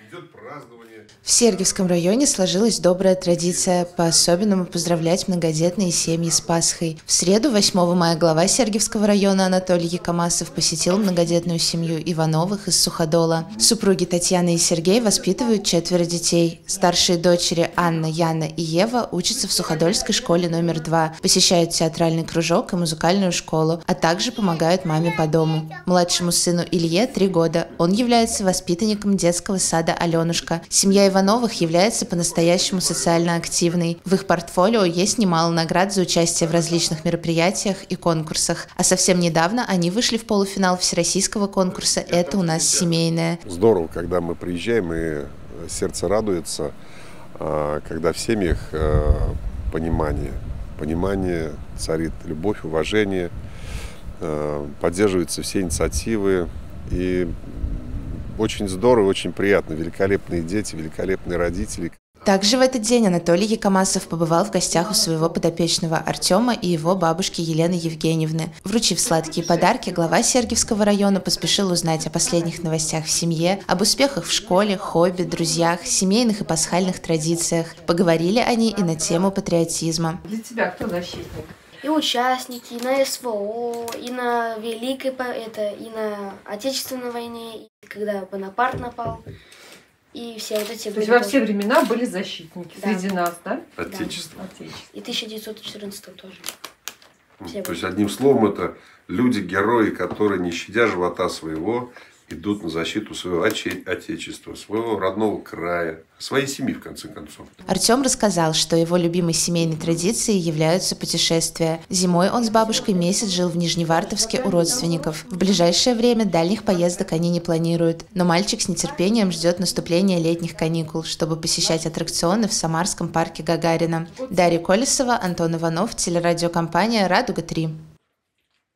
идет празднование. В Сергиевском районе сложилась добрая традиция по-особенному поздравлять многодетные семьи с Пасхой. В среду, 8 мая, глава Сергиевского района Анатолий Якомасов посетил многодетную семью Ивановых из Суходола. Супруги Татьяна и Сергей воспитывают 4 детей. Старшие дочери Анна, Яна и Ева учатся в Суходольской школе номер 2, посещают театральный кружок и музыкальную школу, а также помогают маме по дому. Младшему сыну Илье 3 года. Он является воспитанником детского сада «Аленушка». Семья Ивановых является по-настоящему социально активной. В их портфолио есть немало наград за участие в различных мероприятиях и конкурсах. А совсем недавно они вышли в полуфинал всероссийского конкурса «Это у нас семейное». Здорово, когда мы приезжаем, и сердце радуется, когда в семьях понимание царит, любовь, уважение, поддерживаются все инициативы. И очень здорово, очень приятно. Великолепные дети, великолепные родители. Также в этот день Анатолий Якомасов побывал в гостях у своего подопечного Артема и его бабушки Елены Евгеньевны. Вручив сладкие подарки, глава Сергиевского района поспешил узнать о последних новостях в семье, об успехах в школе, хобби, друзьях, семейных и пасхальных традициях. Поговорили они и на тему патриотизма. Для тебя кто защитник? И участники, и на СВО, и на Великой, и на Отечественной войне, и когда Бонапарт напал, и все вот эти... То есть во все времена были защитники, да, среди нас, да? Отечество. Да. И 1914 тоже. То есть, одним словом, это люди-герои, которые, не щадя живота своего, идут на защиту своего отечества, своего родного края, своей семьи, в конце концов. Артем рассказал, что его любимой семейной традицией являются путешествия. Зимой он с бабушкой месяц жил в Нижневартовске у родственников. В ближайшее время дальних поездок они не планируют. Но мальчик с нетерпением ждет наступления летних каникул, чтобы посещать аттракционы в Самарском парке Гагарина. Дарья Колесова, Антон Иванов, телерадиокомпания «Радуга-3».